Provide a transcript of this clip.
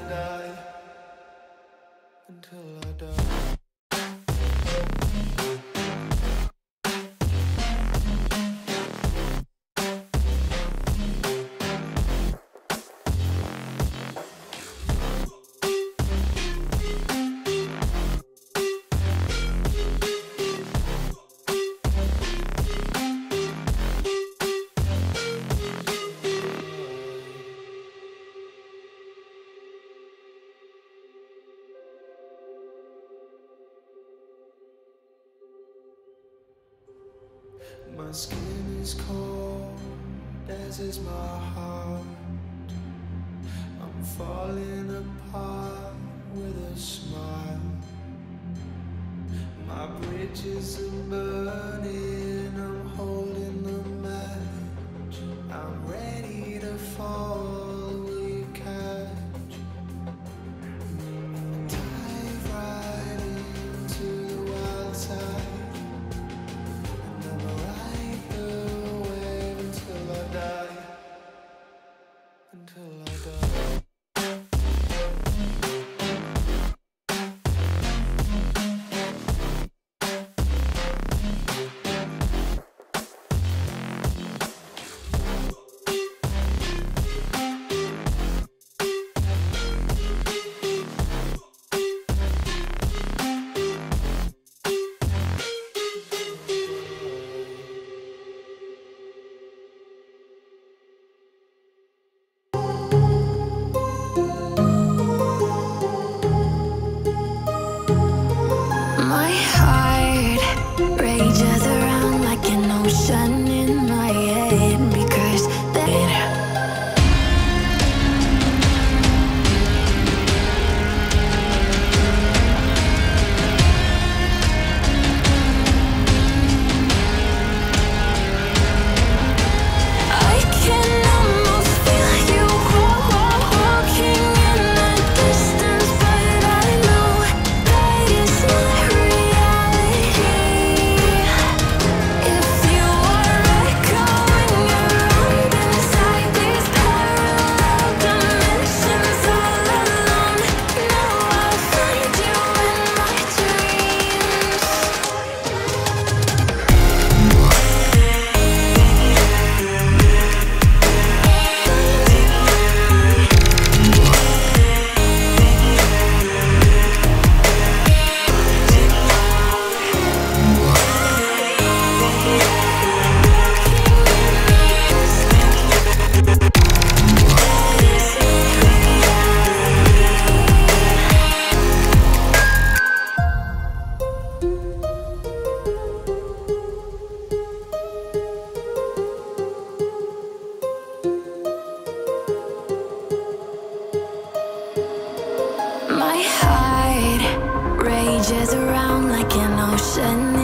die, until I die. My skin is cold, as is my heart. I'm falling apart with a smile. My bridges are burning, I'm holding the match. I'm ready to fall, will you catch? Dive right into the wild side. Until I die. My heart rages around like an ocean in my head because I can almost feel you walking in the distance, but I know that is not reality. If you are echoing around inside these parallel dimensions all alone, now I'll find you in my dreams. My heart rages around like an ocean